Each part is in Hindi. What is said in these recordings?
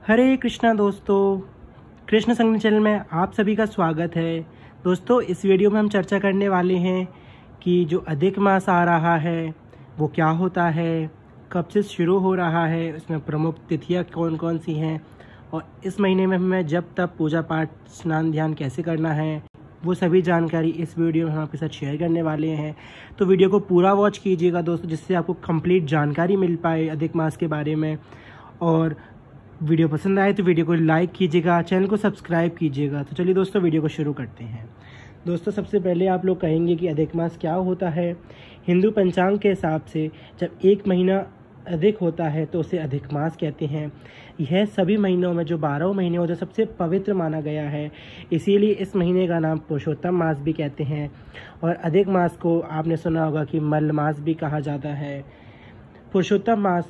हरे कृष्णा दोस्तों, कृष्ण संगीत चैनल में आप सभी का स्वागत है। दोस्तों, इस वीडियो में हम चर्चा करने वाले हैं कि जो अधिक मास आ रहा है वो क्या होता है, कब से शुरू हो रहा है, उसमें प्रमुख तिथियां कौन कौन सी हैं और इस महीने में हमें जब तब पूजा पाठ स्नान ध्यान कैसे करना है, वो सभी जानकारी इस वीडियो में हम आपके साथ शेयर करने वाले हैं। तो वीडियो को पूरा वॉच कीजिएगा दोस्तों, जिससे आपको कंप्लीट जानकारी मिल पाए अधिक मास के बारे में। और वीडियो पसंद आए तो वीडियो को लाइक कीजिएगा, चैनल को सब्सक्राइब कीजिएगा। तो चलिए दोस्तों, वीडियो को शुरू करते हैं। दोस्तों, सबसे पहले आप लोग कहेंगे कि अधिक मास क्या होता है। हिंदू पंचांग के हिसाब से जब एक महीना अधिक होता है तो उसे अधिक मास कहते हैं। यह सभी महीनों में जो 12 महीने होते हैं सबसे पवित्र माना गया है, इसीलिए इस महीने का नाम पुरुषोत्तम मास भी कहते हैं। और अधिक मास को आपने सुना होगा कि मल मास भी कहा जाता है। पुरुषोत्तम मास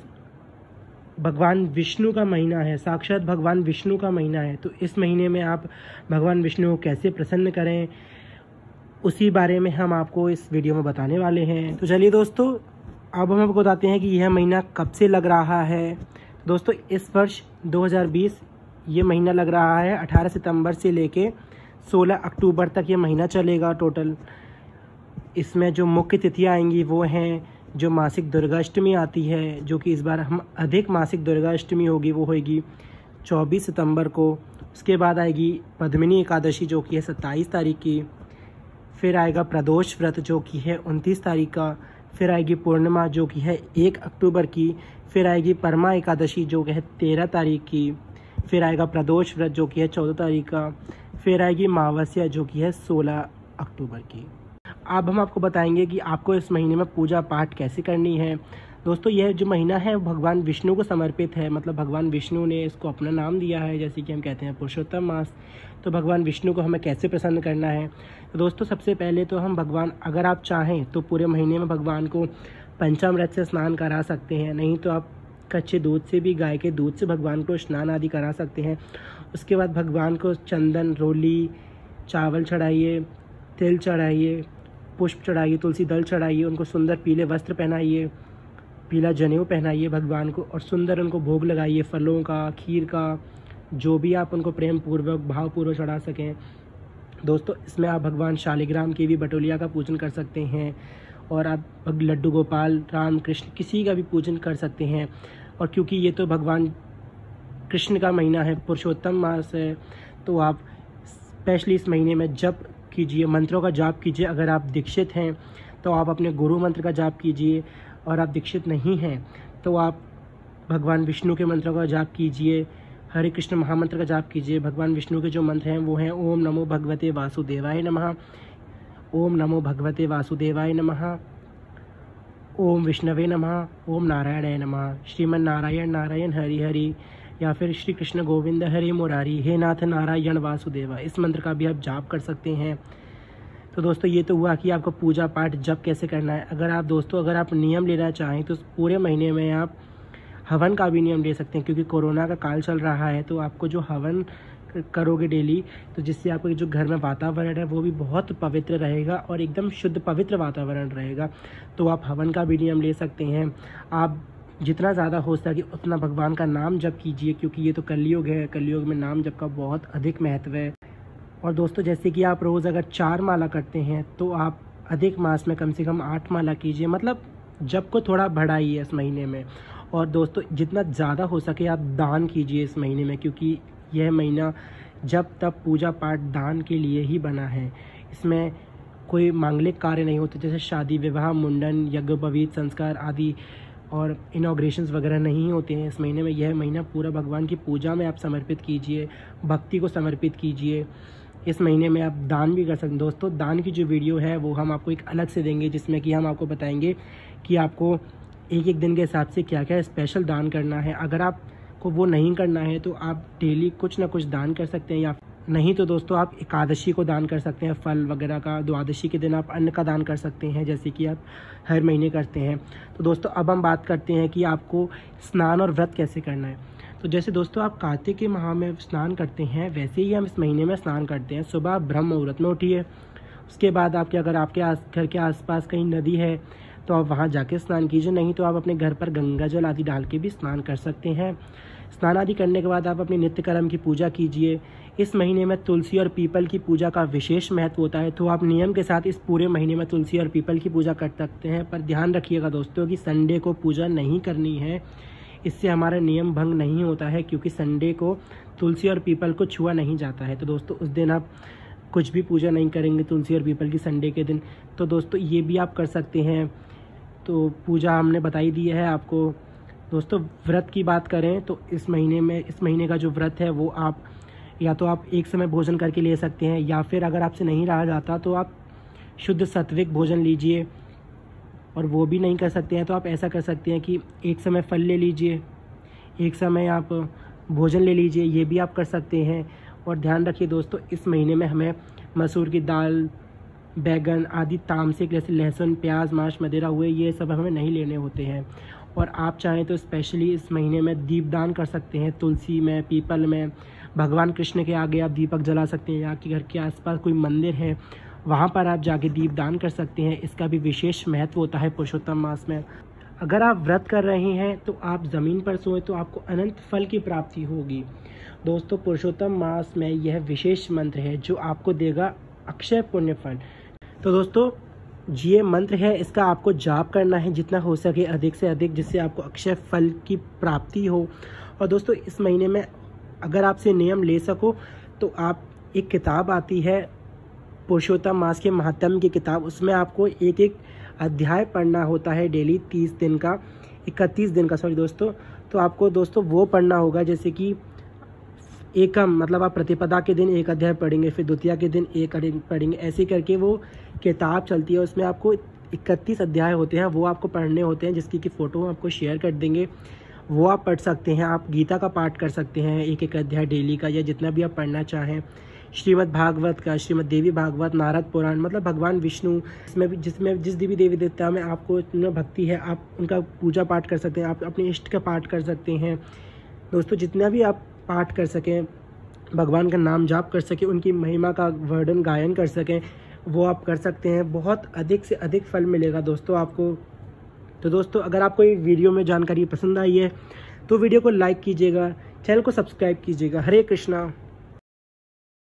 भगवान विष्णु का महीना है, साक्षात भगवान विष्णु का महीना है। तो इस महीने में आप भगवान विष्णु को कैसे प्रसन्न करें, उसी बारे में हम आपको इस वीडियो में बताने वाले हैं। तो चलिए दोस्तों, अब हम आपको बताते हैं कि यह महीना कब से लग रहा है। दोस्तों, इस वर्ष 2020 ये महीना लग रहा है 18 सितंबर से लेके 16 अक्टूबर तक ये महीना चलेगा टोटल। इसमें जो मुख्य तिथियाँ आएंगी वो हैं, जो मासिक दुर्गाष्टमी आती है, जो कि इस बार हम अधिक मासिक दुर्गाष्टमी होगी, वो होगी 24 सितंबर को। उसके बाद आएगी पद्मिनी एकादशी जो कि है 27 तारीख की। फिर आएगा प्रदोष व्रत जो कि है 29 तारीख का। फिर आएगी पूर्णिमा जो कि है 1 अक्टूबर की। फिर आएगी परमा एकादशी जो कि है 13 तारीख की। फिर आएगा प्रदोष व्रत जो कि है 14 तारीख का। फिर आएगी अमावस्या जो कि है 16 अक्टूबर की। अब हम आपको बताएंगे कि आपको इस महीने में पूजा पाठ कैसे करनी है। दोस्तों, यह जो महीना है भगवान विष्णु को समर्पित है, मतलब भगवान विष्णु ने इसको अपना नाम दिया है, जैसे कि हम कहते हैं पुरुषोत्तम मास। तो भगवान विष्णु को हमें कैसे प्रसन्न करना है। तो दोस्तों, सबसे पहले तो हम भगवान, अगर आप चाहें तो पूरे महीने में भगवान को पंचामृत से स्नान करा सकते हैं, नहीं तो आप कच्चे दूध से भी, गाय के दूध से भगवान को स्नान आदि करा सकते हैं। उसके बाद भगवान को चंदन, रोली, चावल चढ़ाइए, तिल चढ़ाइए, पुष्प चढ़ाइए, तुलसी दल चढ़ाइए, उनको सुंदर पीले वस्त्र पहनाइए, पीला जनेऊ पहनाइए भगवान को, और सुंदर उनको भोग लगाइए फलों का, खीर का, जो भी आप उनको प्रेम पूर्वक भावपूर्वक चढ़ा सकें। दोस्तों, इसमें आप भगवान शालिग्राम की भी बटोलिया का पूजन कर सकते हैं, और आप लड्डू गोपाल, राम कृष्ण, किसी का भी पूजन कर सकते हैं। और क्योंकि ये तो भगवान कृष्ण का महीना है, पुरुषोत्तम मास है, तो आप स्पेशली इस महीने में जप कीजिए, मंत्रों का जाप कीजिए। अगर आप दीक्षित हैं तो आप अपने गुरु मंत्र का जाप कीजिए, और आप दीक्षित नहीं हैं तो आप भगवान विष्णु के मंत्रों का जाप कीजिए, हरे कृष्ण महामंत्र का जाप कीजिए। भगवान विष्णु के जो मंत्र हैं वो हैं ओम नमो भगवते वासुदेवाय नमः, ओम नमो भगवते वासुदेवाय नमः, ओम विष्णवे नमः, ओम नारायणाय नमः, श्रीमन नारायण नारायण हरि हरि, या फिर श्री कृष्ण गोविंद हरे मुरारी, हे नाथ नारायण वासुदेवा। इस मंत्र का भी आप जाप कर सकते हैं। तो दोस्तों, ये तो हुआ कि आपको पूजा पाठ जप कैसे करना है। अगर आप नियम लेना चाहें तो पूरे महीने में आप हवन का भी नियम ले सकते हैं, क्योंकि कोरोना का काल चल रहा है। तो आपको जो हवन करोगे डेली, तो जिससे आपको जो घर में वातावरण है वो भी बहुत पवित्र रहेगा और एकदम शुद्ध पवित्र वातावरण रहेगा। तो आप हवन का भी नियम ले सकते हैं। आप जितना ज़्यादा हो सके उतना भगवान का नाम जप कीजिए, क्योंकि ये तो कलयुग है, कलयुग में नाम जप का बहुत अधिक महत्व है। और दोस्तों, जैसे कि आप रोज़ अगर 4 माला करते हैं तो आप अधिक मास में कम से कम 8 माला कीजिए, मतलब जप को थोड़ा बढ़ाइए इस महीने में। और दोस्तों, जितना ज़्यादा हो सके आप दान कीजिए इस महीने में, क्योंकि यह महीना जब तब पूजा पाठ दान के लिए ही बना है। इसमें कोई मांगलिक कार्य नहीं होते, जैसे शादी विवाह, मुंडन, यज्ञोपवीत संस्कार आदि और इनॉग्रेशंस वगैरह नहीं होते हैं इस महीने में। यह महीना पूरा भगवान की पूजा में आप समर्पित कीजिए, भक्ति को समर्पित कीजिए। इस महीने में आप दान भी कर सकते हैं। दोस्तों, दान की जो वीडियो है वो हम आपको एक अलग से देंगे, जिसमें कि हम आपको बताएंगे कि आपको एक एक दिन के हिसाब से क्या क्या स्पेशल दान करना है। अगर आपको वो नहीं करना है तो आप डेली कुछ ना कुछ दान कर सकते हैं, या नहीं तो दोस्तों आप एकादशी को दान कर सकते हैं, फल वगैरह का। द्वादशी के दिन आप अन्न का दान कर सकते हैं, जैसे कि आप हर महीने करते हैं। तो दोस्तों, अब हम बात करते हैं कि आपको स्नान और व्रत कैसे करना है। तो जैसे दोस्तों आप कार्तिक के माह में स्नान करते हैं, वैसे ही हम इस महीने में स्नान करते हैं। सुबह ब्रह्म मुहूर्त में उठिए, उसके बाद अगर आपके घर के आसपास कहीं नदी है तो आप वहाँ जाके स्नान कीजिए, नहीं तो आप अपने घर पर गंगा जल आदि डाल के भी स्नान कर सकते हैं। स्नान आदि करने के बाद आप अपने नित्य कर्म की पूजा कीजिए। इस महीने में तुलसी और पीपल की पूजा का विशेष महत्व होता है, तो आप नियम के साथ इस पूरे महीने में तुलसी और पीपल की पूजा कर सकते हैं। पर ध्यान रखिएगा दोस्तों कि संडे को पूजा नहीं करनी है, इससे हमारा नियम भंग नहीं होता है, क्योंकि संडे को तुलसी और पीपल को छुआ नहीं जाता है। तो दोस्तों उस दिन आप कुछ भी पूजा नहीं करेंगे तुलसी और पीपल की संडे के दिन। तो दोस्तों ये भी आप कर सकते हैं। तो पूजा हमने बताई दी है आपको। दोस्तों व्रत की बात करें तो इस महीने का जो व्रत है वो आप या तो आप एक समय भोजन करके ले सकते हैं, या फिर अगर आपसे नहीं रहा जाता तो आप शुद्ध सात्विक भोजन लीजिए। और वो भी नहीं कर सकते हैं तो आप ऐसा कर सकते हैं कि एक समय फल ले लीजिए, एक समय आप भोजन ले लीजिए, ये भी आप कर सकते हैं। और ध्यान रखिए दोस्तों, इस महीने में हमें मसूर की दाल, बैगन आदि तामसिक जैसे लहसुन, प्याज, मांस, मदिरा हुए, ये सब हमें नहीं लेने होते हैं। और आप चाहें तो स्पेशली इस महीने में दीपदान कर सकते हैं। तुलसी में, पीपल में, भगवान कृष्ण के आगे आप दीपक जला सकते हैं, या आपके घर के आसपास कोई मंदिर है वहाँ पर आप जाके दीपदान कर सकते हैं। इसका भी विशेष महत्व होता है पुरुषोत्तम मास में। अगर आप व्रत कर रहे हैं तो आप ज़मीन पर सोएं तो आपको अनंत फल की प्राप्ति होगी। दोस्तों पुरुषोत्तम मास में यह विशेष मंत्र है जो आपको देगा अक्षय पुण्य फल। तो दोस्तों ये मंत्र है, इसका आपको जाप करना है जितना हो सके अधिक से अधिक, जिससे आपको अक्षय फल की प्राप्ति हो। और दोस्तों इस महीने में अगर आपसे नियम ले सको तो आप एक किताब आती है पुरुषोत्तम मास के महात्म्य की किताब, उसमें आपको एक एक अध्याय पढ़ना होता है डेली 31 दिन का दोस्तों। तो आपको दोस्तों वो पढ़ना होगा, जैसे कि एकम मतलब आप प्रतिपदा के दिन एक अध्याय पढ़ेंगे, फिर द्वितीया के दिन एक पढ़ेंगे, ऐसे करके वो किताब चलती है। उसमें आपको 31 अध्याय होते हैं, वो आपको पढ़ने होते हैं, जिसकी कि फ़ोटो हम आपको शेयर कर देंगे, वो आप पढ़ सकते हैं। आप गीता का पाठ कर सकते हैं, एक एक अध्याय डेली का, या जितना भी आप पढ़ना चाहें। श्रीमद् भागवत का, श्रीमद् देवी भागवत, नारद पुराण, मतलब भगवान विष्णु, जिसमें जिस देवी देवता में आपको भक्ति है आप उनका पूजा पाठ कर सकते हैं। आप अपने इष्ट का पाठ कर सकते हैं। दोस्तों जितना भी आप पाठ कर सकें, भगवान का नाम जाप कर सकें, उनकी महिमा का वर्णन गायन कर सकें, वो आप कर सकते हैं। बहुत अधिक से अधिक फल मिलेगा दोस्तों आपको। तो दोस्तों अगर आपको ये वीडियो में जानकारी पसंद आई है तो वीडियो को लाइक कीजिएगा, चैनल को सब्सक्राइब कीजिएगा। हरे कृष्णा।